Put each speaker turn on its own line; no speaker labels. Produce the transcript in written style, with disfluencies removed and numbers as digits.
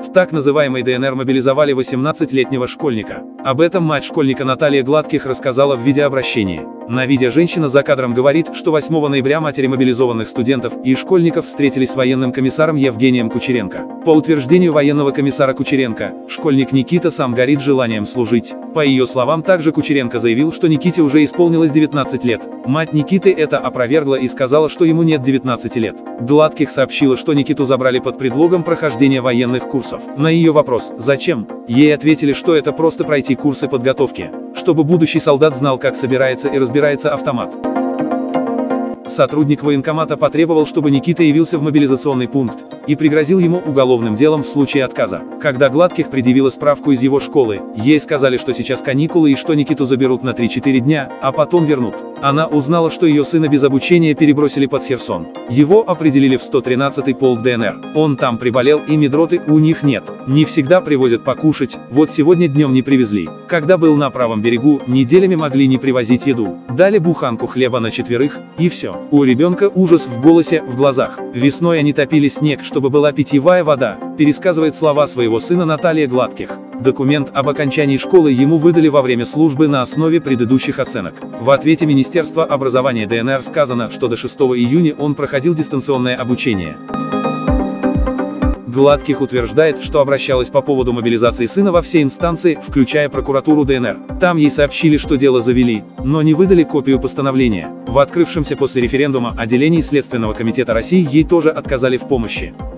В так называемой ДНР мобилизовали 18-летнего школьника. Об этом мать школьника Наталья Гладких рассказала в видеообращении. На видео женщина за кадром говорит, что 8 ноября матери мобилизованных студентов и школьников встретились с военным комиссаром Евгением Кучеренко. По утверждению военного комиссара Кучеренко, школьник Никита сам горит желанием служить. По ее словам, также Кучеренко заявил, что Никите уже исполнилось 19 лет. Мать Никиты это опровергла и сказала, что ему нет 19 лет. Гладких сообщила, что Никиту забрали под предлогом прохождения военных курсов. На ее вопрос «Зачем?», ей ответили, что это просто пройти курсы подготовки, чтобы будущий солдат знал, как собирается и разбирается автомат. Сотрудник военкомата потребовал, чтобы Никита явился в мобилизационный пункт, и пригрозил ему уголовным делом в случае отказа. Когда Гладких предъявила справку из его школы, ей сказали, что сейчас каникулы и что Никиту заберут на 3-4 дня, а потом вернут. Она узнала, что ее сына без обучения перебросили под Херсон. Его определили в 113-й полк ДНР. Он там приболел, и медроты у них нет. Не всегда привозят покушать, вот сегодня днем не привезли. Когда был на правом берегу, неделями могли не привозить еду. Дали буханку хлеба на 4, и все. У ребенка ужас в голосе, в глазах. Весной они топили снег, чтобы была питьевая вода, пересказывает слова своего сына Наталья Гладких. Документ об окончании школы ему выдали во время службы на основе предыдущих оценок. В ответе Министерства образования ДНР сказано, что до 6 июня он проходил дистанционное обучение. Гладких утверждает, что обращалась по поводу мобилизации сына во все инстанции, включая прокуратуру ДНР. Там ей сообщили, что дело завели, но не выдали копию постановления. В открывшемся после референдума отделении Следственного комитета России ей тоже отказали в помощи.